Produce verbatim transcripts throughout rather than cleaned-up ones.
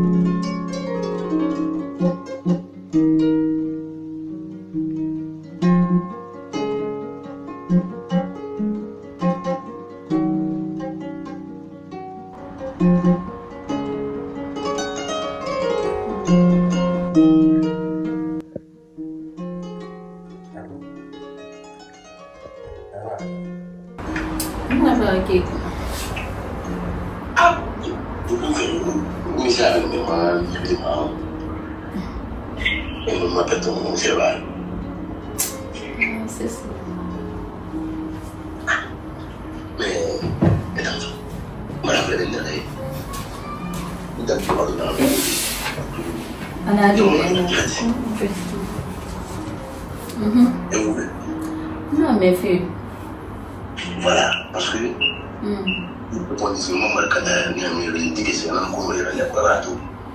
Non, mais fait. Voilà, parce que on dit que maman quand elle dit que c'est un coup il y a pas tout.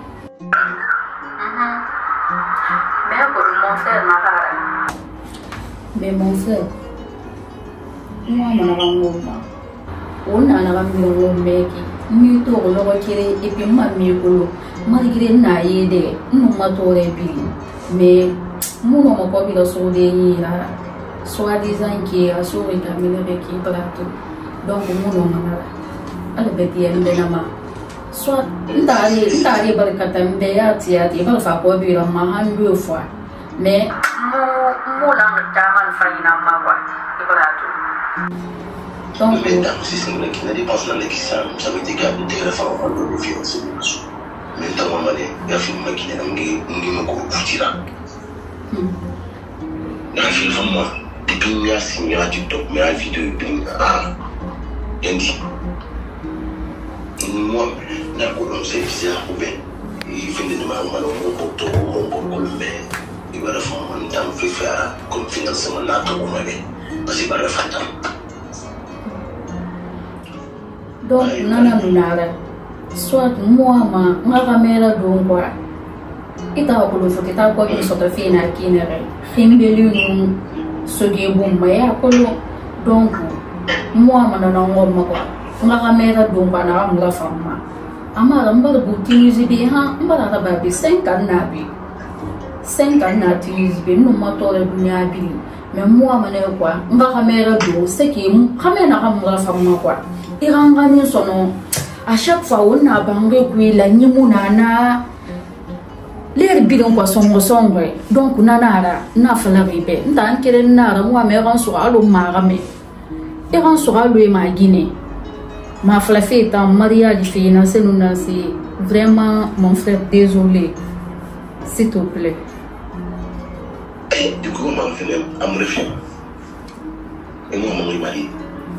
Mais pour mon frère Mahara. Mais mon frère. Moi mon avant on a un ami meki ni to lo kire et puis ma mi ko malgré na yede no ma to re bi mais mon nom ko bi la so de ni la soit disant qui a so et camine avec qui plateau donc mon nom na ala be ti en benama soit ndari ndari barkata mbe ya ti ya ti ba fa ko bi la ma han deux fois mais mo mo la jaman fa ina ma kwa plateau. Donc, mesdames, si c'est vrai qu'il y a des personnes qui savent, ça veut dire qu'il y a des téléphones en train de faire aussi. Mais dans mon année, il y a un film qui est un peu plus grand. Il y a un film pour moi. Depuis qu'il y a signé à TikTok, mais à la vidéo, ah, il y a dit. Moi, je n'ai pas de service à couper. Il fait des demandes, mon pote, mon pote, mais il va le faire en temps, il fait faire comme financement, là, tout le monde. Parce qu'il va le faire. Donc, nana munara, soit moi ma ma caméra donc quoi. Et t'as encore le faut que t'as encore une sorte de fine à qui n'est rien. Himbelu ce qui est bon, mais à colo donc moi ma nana on ma quoi. Ma caméra donc quoi na ma femme. Ama ramba de boutique bi ha, mbala ta ba bi cinq ans na bi. cinq ans na tise bi no moto le dunia bi. Mais moi ma ne quoi, ma caméra donc c'est qui caméra ma femme quoi. Irangani sono à chaque fois on a bangé puis la nimunana les bidon quoi son sombre donc nanara na fala ribe ndan kele nara moi me ran so alo marame et ran so alo e magine ma fala fait en mariage fina c'est nous c'est vraiment mon frère désolé s'il te plaît. Et du coup on m'a fait un refus et moi mon mari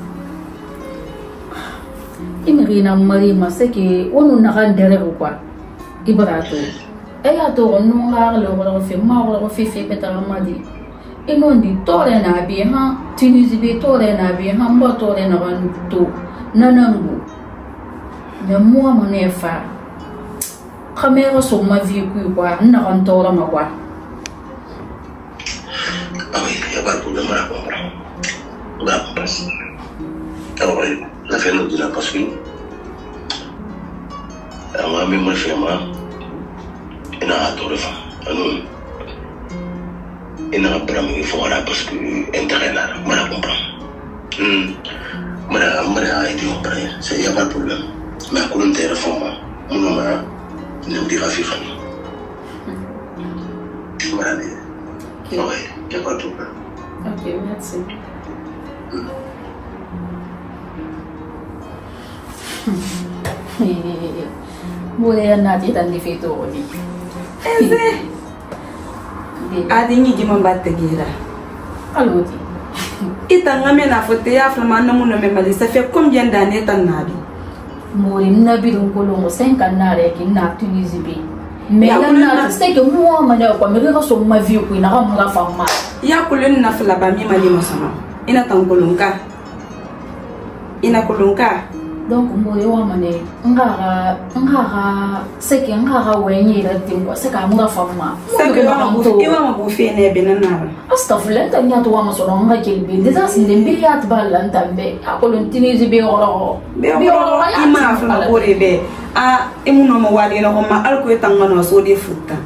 Imrina Marima c'est que on n'a rien derrière quoi Ibrato et à toi on a le refait ma refait fait peut-être madi et non dit tore na bi ha Tunisie bi tore na bi ha mbo tore na bantu nanangu mais moi mon efa caméra sur ma vie quoi n'a rien tore ma quoi. Ah oui, il y a pas de problème à comprendre. On va passer. Alors, la fin de la parce que moi même moi fais moi et n'a pas de femme alors et n'a pas de femme parce que intérêt là moi la comprends hum moi la moi la idée on prend c'est y a pas de problème mais à côté de la femme mon nom ne me dira fifa voilà mais ouais y a pas de problème. Ok, merci. Boleh nanti dan di video ini. Eze. Adi ni gimana batte gira. Algo ti. Ita ngame na fote ya flama na muno me mali. Ça fait combien d'années tan nabi? Mori nabi dun kolongo cinq ans na reki na Tunisie bi. Mais là na c'est que moi mana ko me ko so ma vie ko ina ka mga fama. Ya kulen na flaba mi mali mosama. Ina tan kolonga. Ina kolonga. donc mboye wa mane ngara ngara seki ngara wenye la tingwa seka mura fama seki wa mabu iwa mabu fene benana astafurlah tanya to wa masono nga kelbi desa sindembe yat balan tambe akolon tinizi be oro be oro ima afuna bore be a imuno mo wali no ma alko tangano so de futa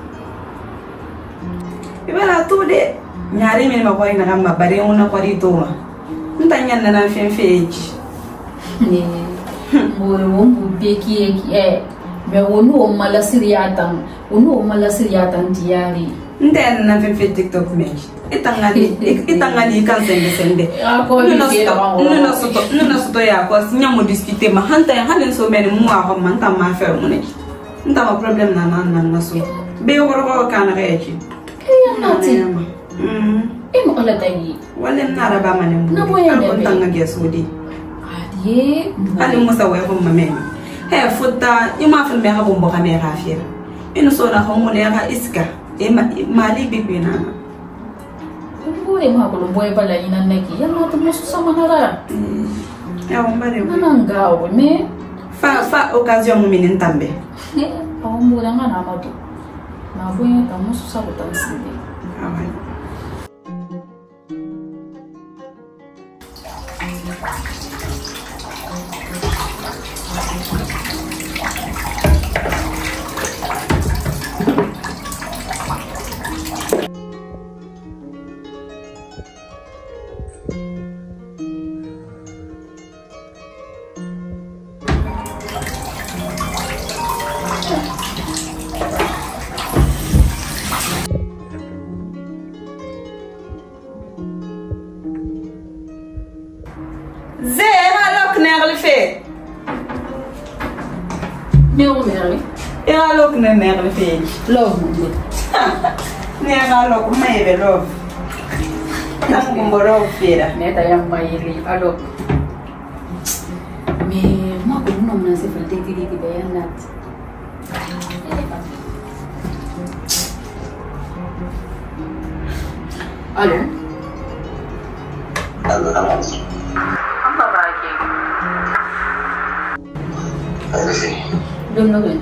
ibala to de nyari mi ma ko ina kama bare una ko di to ntanya na fenfeji ni mboye wongu beki e be wonu o mala siriyatan wonu o mala siriyatan diari nden na fe TikTok me itangani itangani kan sende sende ko ni ke da nuna soto nuna soto ya ko sinya mo discuter ma hanta hanen so men mu a ko man ta ma fer mu ne nta ma problem na nan nan na so be woro ko kan reji e ya nati mm e mo ala tayi wala na raba manem na boye ne ko tanga gesodi ye ali musa wa ko mame he futa ima fil me ha bombo kamera afira ino so na ho mo ne ha iska e mali bibina boye ma ko boye bala ina neki ya ma to musu sama nara ya wombare nanga o me fa fa occasion mo minin tambe e o mo danga na ma to na boye ta musu sa ko tansinde awai Era look na merle feli. Love mo. Nera look mai be love. Nang kumboro fera. Neta yang mai li alok. Me mo ko no na se frente di di bayanat. Alo. Alo, alo. Apa lagi? Ada sih. Belum nungguin.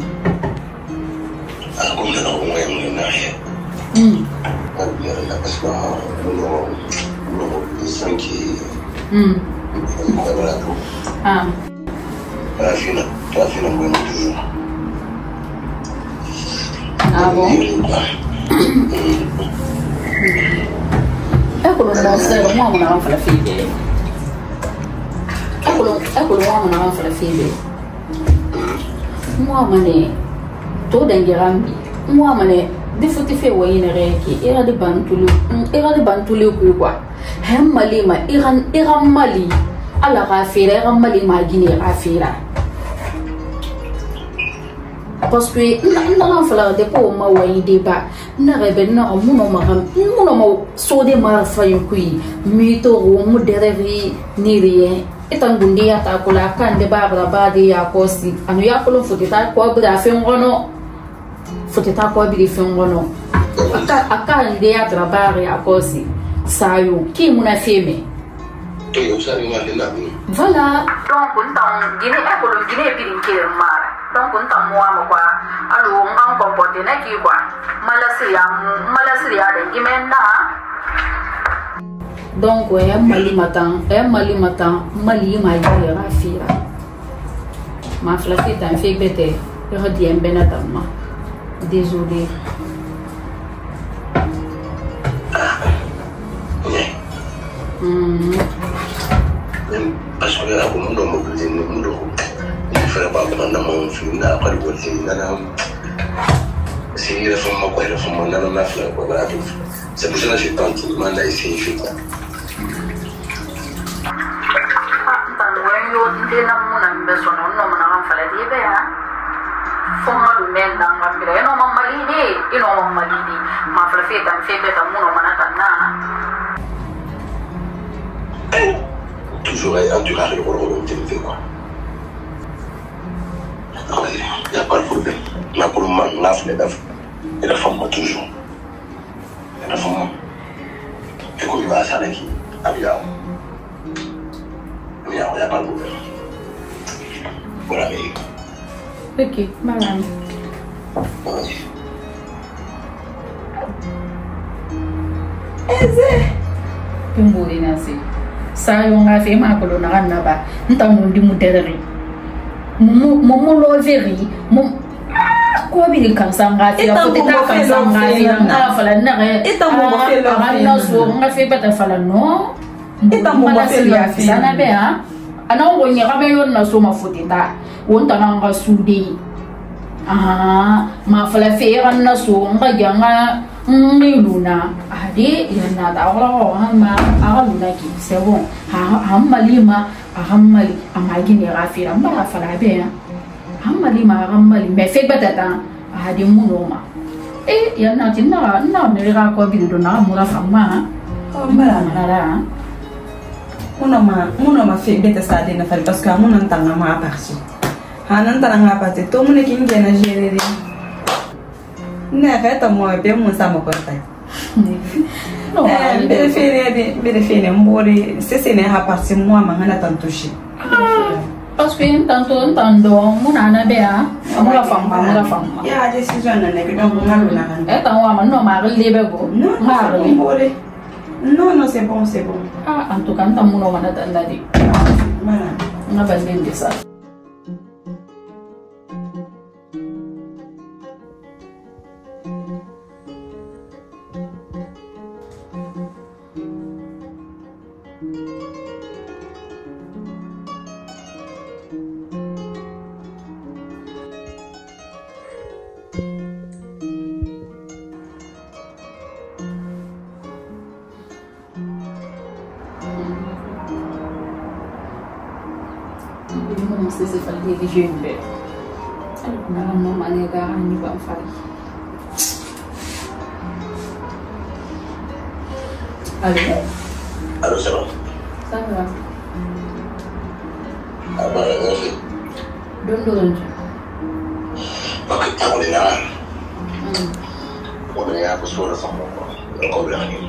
Aku udah ngomong yang mengenai. Hmm. Aku biar lepas bah, belum belum bisa ki. Hmm. Aku ada tu. Ah. Rafina, Rafina boleh tu. Ah bon. Ecco lo mostro, lo uomo non fa la figlia. Eccolo, eccolo l'uomo non fa la figlia. Moi mané to dangirambi moi mané de foti fe wayine reki ira de bantulu ira de bantulu ku kwa hem mali ma iran iran mali ala rafira iran mali ma gine rafira parce que na na fala de ko ma wayi de ba na rebe na muno ma muno ma so de ma fa yukui mi to wo mu derevi ni rien etan bundia ta kula kan de babra badi ya kosi anu ya kulu futita ko bra fe ngono futita ko bi fe ngono aka aka ide ya trabar ya kosi sayo ki muna feme to yo sabi ma de na bi voilà donc untan gine akolo gine bi din ke mara donc untan mo ama kwa alu ngam comporter na ki kwa malasi ya malasi ya de gimena. Donc é mali matan é mali matan mali mai ya rafira ma flafita en fait bete eu diem benatama désolé hum parce que aku mundo mo bidi ni mundo ni fera ba ko na mo fi na ko ko ti na na si ira fama ko ira fama na na fera ko ba tu c'est pour ça que j'ai tant de mal à essayer de faire. Ndi na muna mbeso no no muna mfala di be ha foma du men na ngambira eno mamali ni ino mamali ni ma fala fe tan fe be ta muno mana kana toujours en tout cas le rôle de te quoi il y a pas de problème la pour moi la fle da et la femme toujours la femme et qu'on va ça là qui a bien il y a pas de problème Ok, madame. Eze. Pimburi nasi. Sayo nga fe makolo na kanna ba. Ntamundi mudereri. Mumu mumu loveri. Mum ko bi kan sanga fi ko te ta kan sanga fi na fala na re. Ita mo mo fe lo. Na so nga fe bata fala no. Ita mo mo fe lo fi sana be ha. Ana ngo nya ka be yon na so mafutita. Wonta na nga sude. Ah, ma fala fe ran na so nga janga Luna, ade yan na ta ako hama ako luna ki sebon ha hammali ma hammali amagi ne rafira mba fala be hammali ma hammali me fe batata ade munoma eh yan na tinna na ne ra ko bi do na mura famma oh mara mara munoma munoma fe beta sa de na fal parce que munan tanga ma parti hanan tanga pate to mun ki ngena gerere Nè, mo abbiamo un samo con te. No, eh, bere fene di bere fene mbori se se ne ha passi mo ma ngana tantushi. Ah, pas fin tanto tanto munana bea, amula fam amula fam. Ya decision na ne ke don ngalu na kan. Eh tanwa ma no ma lebe go. No, ngari mbori. No, no c'est bon, c'est bon. Ah, en tout cas tamu no mana tandadi. Mana. Na bandin desa. Se fazia de jeito, não não maneira nem para fazer. Alô? Alô, Sarah. Sarah. Apa yang lagi? Dondon. Pakai tahu ni lah. Hmm. Orang yang aku suruh sama aku, kau bilang ni.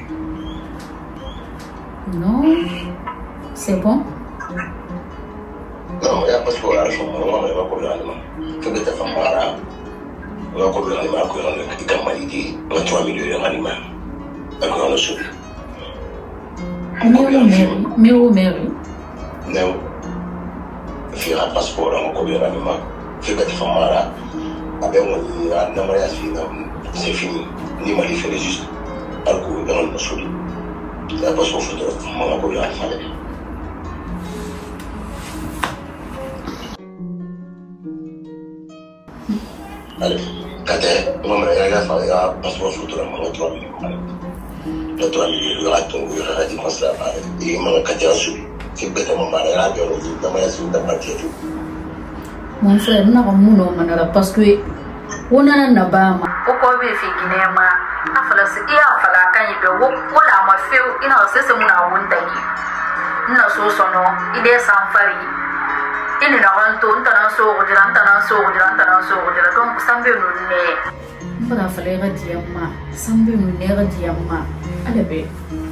Non, c'est bon. Non, ya pas ko ara fo mo ma ma ko la ma ke beta fa mara ma ko la ma ko la ke ka mali di ma trois millions de mali ma ko la su meu meu meu não fi ra passeport ma ko la ma ke beta fa mara abe mo ni na ma ya fi na c'est fini ni mali fait juste alko dans le sud la passeport photo ma ko la fa Allez, quand on a eu affaire à passeport photo, on a trois millions. Le trois millions, le raton, le radis, on s'est appelé. Et on a quatre ans sur. C'est bête à mon mari, là, on a dit, on a dit, on a dit, mon frère, on a un moulon, parce que on a un abama. Au quoi il fait Guinée, ma, a fallu se dire, a fallu quand il peut, on a ma fille, il a cessé mon amour d'ailleurs. Il a son nom, il est sans faille. Il est en train de se faire un peu de temps, donc ça me fait un peu de temps. Ça me fait un peu de temps. Allez,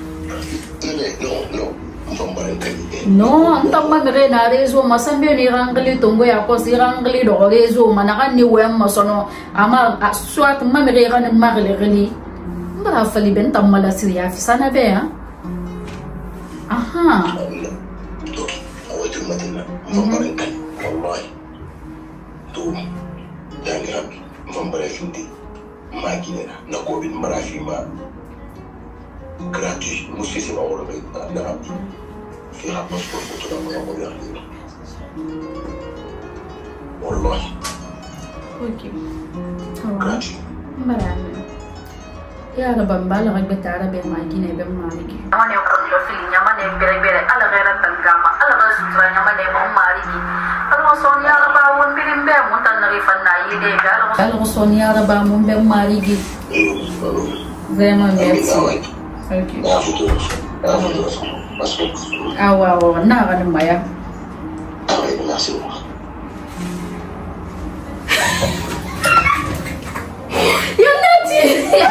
non, non, non, non, na rezo masambe ni rangali tongo ya kosi rangali do rezo manaka ni wem sono ama swat mamere ran magle gali mbara fali ben tamala siya fi sana be ha aha والله دوم يعني هبي فمبرا فيندي ما كينا نقول بالمرا في ما gratuit مسيسي ما ولا بيت نعم في حق باسبور فوتو ما نقول يعني والله اوكي gratuit مرا يا رب مبالغ بتاع ربي ما كينا بمالك انا يقول له في نياما نبري بري على غير التنغاما على غير سوترا نياما نبو مالك Sonia raba won birim be mun tan nari fanna yide gal gal Sonia raba mun be mari gi vraiment merci ok ah wa wa na ga maya merci yo nati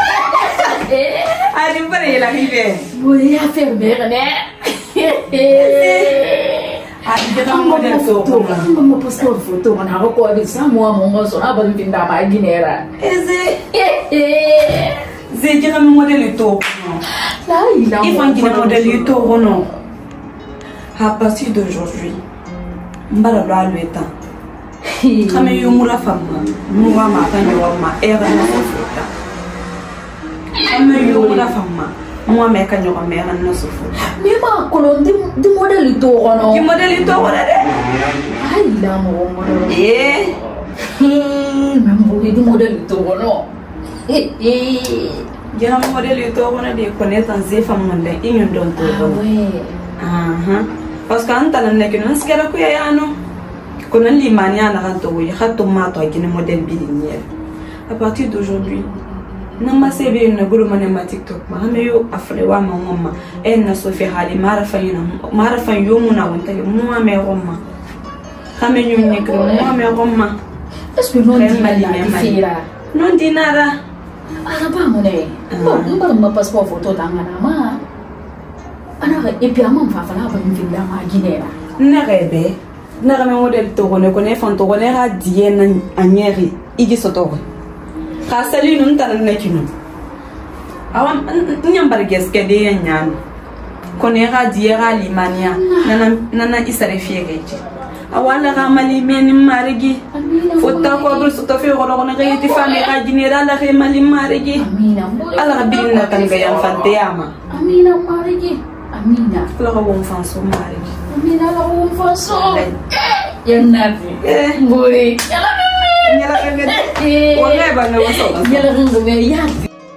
Ari pare la vive voy a faire berne Ada model photo. Kamu post foto mana aku kau ada semua mau so apa yang pindah lagi nera. Eze. Eh. Ze kira model itu. Lah ilah. Ifan kira model itu ono. À partir d'aujourd'hui, mbala lo alweta. Kama yumula fama, muwa ma kan yo ma era na sofuta. Kama yumula fama, muwa me kan yo ma era na sofuta. Me ma kono di di model itu ono. Di model itu ono de. Ai la mo model. Eh. Hmm, mambo di model itu ono. Eh eh. Jana model itu ono de connaître ze fama de inyo don to. Ah ouais. Aha. Parce que anta na nekino nsikera ku ya yano. Kono limani ana kanto we khato mato akine model bilinier. À partir d'aujourd'hui, nama sebe na gulu mane ma TikTok ma hameyo afrewa ma mama en na sofi hali mara fayina mara fayo muna wonta yo mu ame romma. Hamenyo nekro mu ame romma. Est-ce que non dinara? Non dinara. Ara ba mo ne. Mbara ma passeport photo tangana ma. Ana e puis amam fa fala ba nvinda ma ginera. Nerebe. Nera me model to ne ko ne fan to ne ra die na anyeri igi soto. Ka sali nun tan ne kinu. Awam nyam bar geske de yanyan. Ko ne ra die ra limania nana nana isare fiege. Awala ga mali men marigi. Fotta ko bul soto fe ko ne ga yiti fa me ga ginera la re mali marigi. Amina. Ala binna tan ga yan fante ama. Amina marigi. Amina. La ko bon fanso marigi. Amina la ko fanso. Yang nabi. Eh, boleh. Yalah mimi. Yalah kagak. Wala ba na waso. Yalah nggak bayar.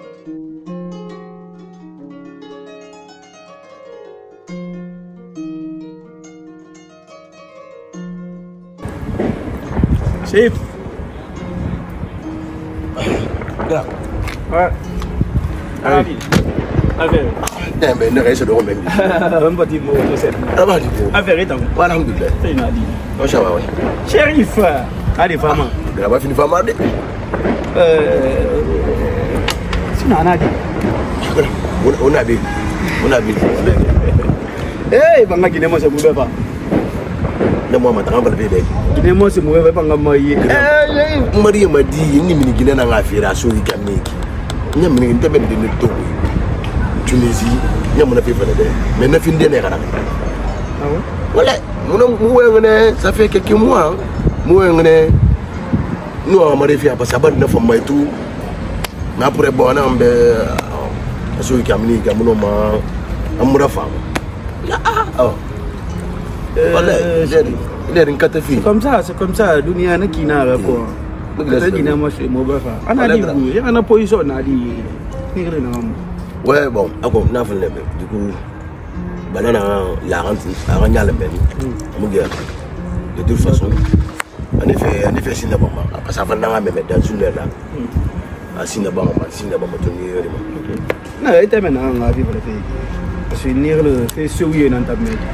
Sip. Gerak. Ouais. Allez. Allez. Eh ben, ne reste de remettre. Un petit mot, je sais. Ah bah, du coup. Affaire est en Voilà, alhamdulillah. C'est une adie. Oh, ça va, ouais. Shérif. Allez, femme. Tu pas fini femme, allez. Euh. C'est une adie. On a vu. On a vu. Eh, banga kine mo se mube pa. Ne moi ma tanga balbe be. Kine mo se mube pa ngama yi. Eh, Maria madi ni mini kine na ngafira so wi kameki. Nya mini nte be de ne to. Tunisie, nya mo na fi fele de. Mais na fin de ne kana. Ah ouais. Voilà, mon mon ngene ça fait quelques mois. Moi ngene nous on m'a refait parce que ça ne fait pas tout. Mais après bon on be so wi kamni gamuno ma amura femme. Ah. Voilà, il est une catastrophe. C'est comme ça, c'est comme ça. Dunia na kina quoi. Kata kina mo se mo ba fa. Ana di bu, ya ana position na di. Ni kele na mo. Ouais, bon, ako na fa lebe. Du coup, banana la rentre, a ranya le ben. Mo gère. De toute façon, en effet, en effet, c'est na bon. Parce que avant na me mettre dans une heure là. Ah, c'est na bon, c'est na bon to ni yori. Na ita me na nga vi pour faire. Parce que ni le fait souiller dans ta mec.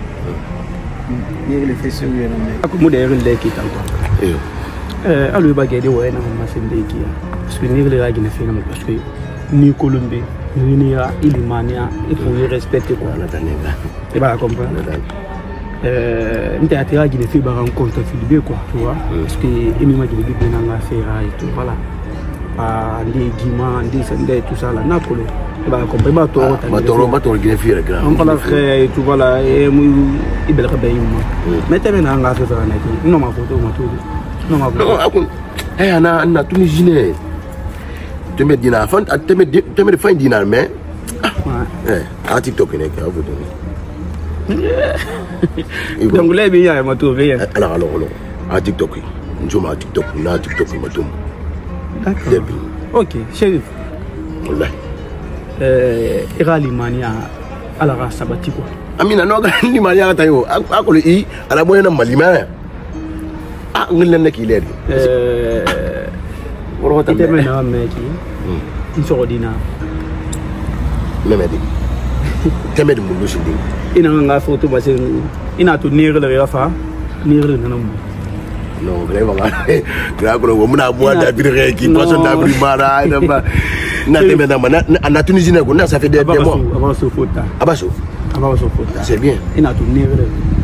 Ni le fait souiller dans mec. Ako mo de le ki tanto. Eh. Euh, alu ba gede wo na ma sen de ki. Parce que ni le ga gina fe na mo parce que ni Colombie, ni ni a Ilimania, il faut y respecter quoi la tanega. Tu vas comprendre. Euh, on t'a attiré gina fe ba rencontre Philippe quoi, tu vois. Parce que il m'a dit que na nga fe et tout voilà. Ah, des guimans, des sendets, tout ça là, Napoli. Tu vas comprendre. Bah, toi, bah, toi, bah, toi, il est grand. On parle frère et tout voilà, et moi, il est bien. Mais tu m'as engagé sur la net. Non, ma photo, ma photo. Non, ma photo. Eh, on a, on a Tunisien. Tu mets dîner, tu mets, tu mets fin dîner, mais. Eh, à TikTok, il est là, vous donnez. Donc, là, il y a ma tour. Alors, alors, alors, à TikTok, je mets à TikTok, on a TikTok, ma tour. D'accord. Ok, Chérif. Voilà. Euh, ira limania à la race sabati quoi. Amina no ga limania ta yo. Ako le i ala moyen na malima. Ah ngel nek ile. Euh woro ta me na me ki. Une sorodina. Memedi. Temed mu lo sindi. Ina nga photo ba se ina to nire le rafa. Nire na namu. Non, vraiment. Grave, on a boire d'abri qui passe d'abri mara. Na te mena na na Tunisie na ça fait des mois. Avant ce photo. Abasso. Avant ce photo. C'est bien. Ina to nire.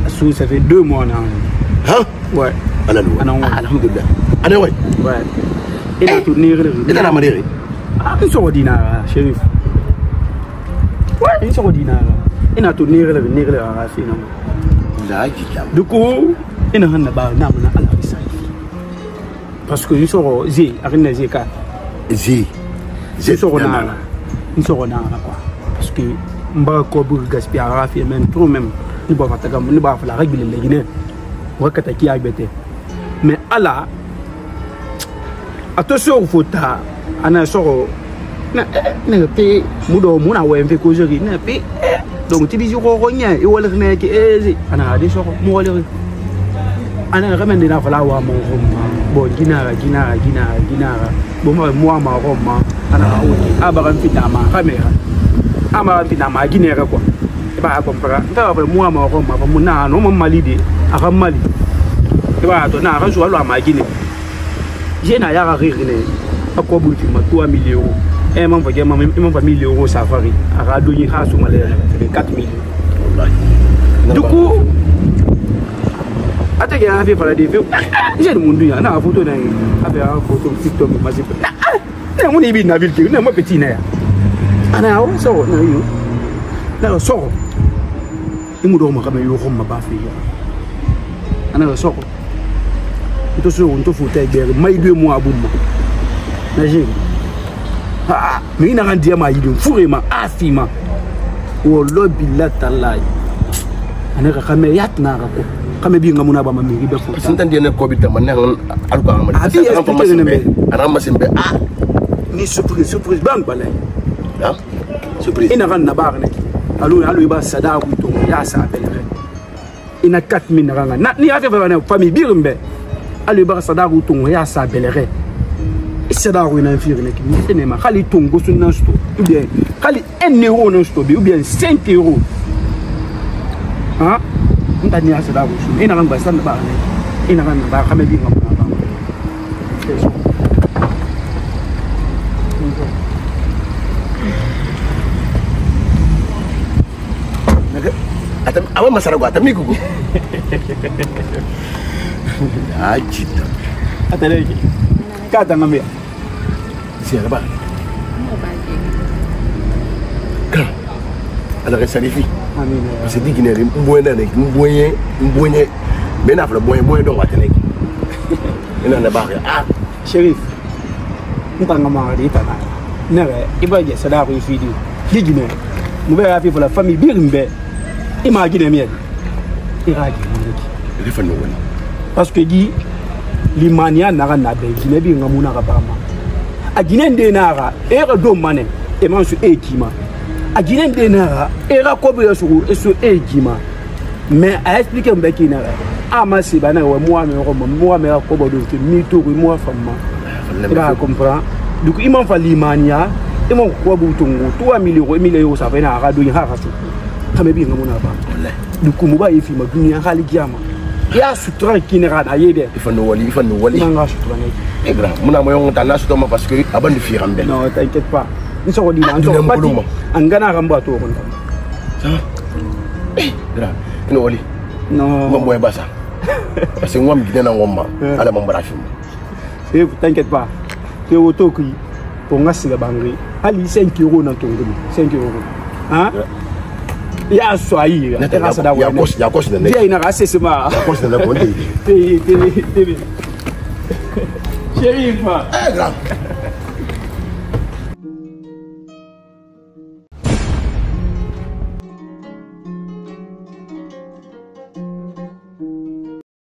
Sous, ça fait deux mois, non. Hein? Ouais. Alhamdulillah. Allez, ouais. Ouais. Et là, tout n'est rien. Et là, la manière. Ah, ils sont ordinaires, shérif. Ouais, ils sont ordinaires. Et là, tout n'est rien, n'est rien à faire. Du coup, ils n'ont pas de nom à la vie. Parce que ils sont zé, arrêtez zé car. Zé. Zé sont ordinaires. Ils sont ordinaires quoi. Parce que mba ko bu gaspiller à faire même trop même. Ni ba fata gam ni ba fa la règle les guinéens. Wakata ki agbete. Mais ala attention au fota ana soro na na pe mudo muna wemfe ko jeri na pe donc tu dis ko ko nya e wala ne ke e ana ade soro mo wala ana ramende na fala wa mo bo ginara ginara ginara ginara bo mo mo ma roma ana o aba kan fitama kamera ama fitama ginera quoi e ba compara nda ba mo ma roma ba mo na no mo malide aka mali e ba to na ka so lo ma gine j'ai na ya rire ne akwa bu fi ma trois mille euros et mon frère maman mon famille euros safari aka do yi ha so male quatre mille wallahi du coup ate ke afi fala de fi j'ai le monde ya na photo na afi a photo TikTok ma si na mo ni bi na ville na mo petit na ya ana o so na yo na so imu do ma kama yo ko ma ba fi ana so to so on to futa ibere mai deux mois abumma na je ah mais ina kan dia ma yidum furema afima wo lobi la talai ana ka kame yatna ka ko kame bi ngamuna ba mami ribe futa sintan dia ne ko bi tamane alko amali abi expliquer ne be arama sembe ah ni surprise surprise bang balai ah surprise ina kan na ba ne alu alu ba sada ku to ya sa belere ina quatre mille na na ni afi ba ne famille birumbe alu ba sada ku to ya sa belere sada ku na infire ne ki ni ne ma khali tongo sunna sto ou bien khali un euro non sto ou bien cinq euros hein ndani ya sada ku ina kan ba san ba ne ina kan ba khame bi ngam ba atam awa masara gua atami gugu ajita ataleki kata ngambia siapa ba kan ala ke salifi amin parce que digine rim mboyna nek mboye mboye ben afla boye boye do watene ina na ba ah Shérif ntanga ma di tana nere ibaje sada ko video digine mu be afi pour la famille birimbe imagine miel iraki le fa no woni parce que di limania na na be gine bi ngamuna ka bama a gine de nara e ga do mane e man su e kima a gine de nara e ga ko be su e su e kima mais a expliquer mbe kina ama si bana we moi me ko moi me ko bo do ke mi to ko moi fama e ba comprend du coup imam fa limania e mon ko bu tungu trois mille euros mille euros ça fait na ga do ha ka su kame bi ngamuna ba wallahi du coup mu ba yi fi ma dunia khali kiyama ya sutra kinera na yede il faut no wali il faut no wali manga sutra ne e grand muna mo yong tana sutra ma parce que abandi fi rambe non t'inquiète pas ni so di na so pati angana ramba to ko ndam ça eh grand no wali non mo boy basa parce que ngam gidena ngomma ala mo mbara fi c'est t'inquiète pas te woto ki pour ngasi ga bangri ali cinq euros na to ngum cinq euros hein ya soyi ya kos ya kos de ne ya ina rase sema ya kos de ne ko te te te Shérif eh grand